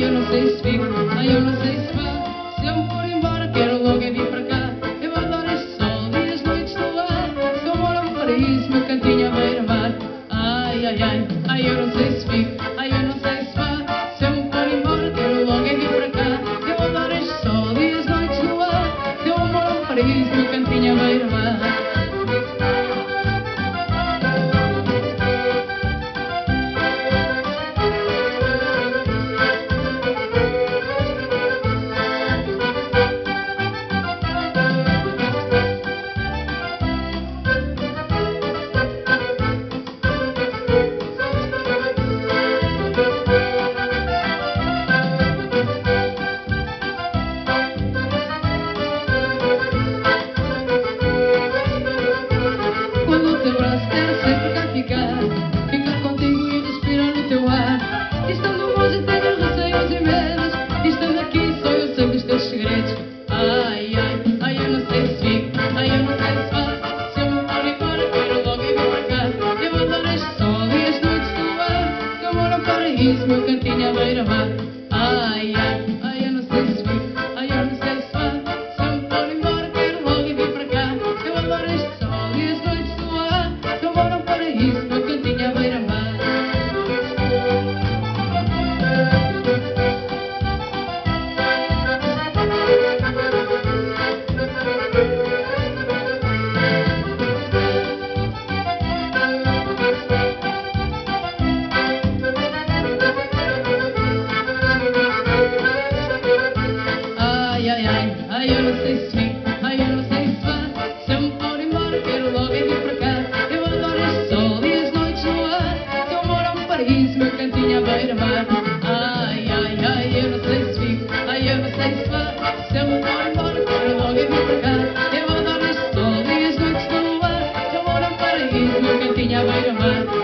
ai eu não sei se fico, ai eu não sei se vá. Se eu me for embora quero logo é vir para cá. Eu adoro este sol e as noites do ar. Eu moro no paraíso, meu cantinho à beira-mar. Ai, ai, ai, ai eu não sei se fico, ai eu não sei se vá. Se eu me for embora quero logo é vir para cá. Eu adoro este sol e as noites do ar. Eu moro no paraíso, meu cantinho à beira-mar. Ficar contigo e respirar no teu ar. E estando longe tenho receios e medos. E estando aqui só eu sei dos teus segredos. Ai, ai, ai eu não sei se fico, ai eu não sei se vá. Se eu me for embora quero logo ir para cá. Eu adoro este sol e as noites do ar. Eu moro no paraíso, meu cantinho à beira-mar. Ai, ai, ai eu não sei se fico, ai eu não sei se vá. Se eu me for embora quero logo ir para cá. Eu adoro este sol e as noites do ar. Eu moro no paraíso, meu cantinho à beira-mar. Ai, ai, ai, ai eu não sei se fico, ai eu não sei se vá. Se eu me for embora quero logo é vir para cá. Eu adoro este sol e as noites no ar. Eu moro no paraíso, meu cantinho à beira-mar. Ai, ai, ai eu não sei se fico, ai eu não sei se vá. Se eu me for embora quero logo é vir para cá. Eu adoro este sol e as noites no ar. Eu moro no paraíso, meu cantinho à beira-mar.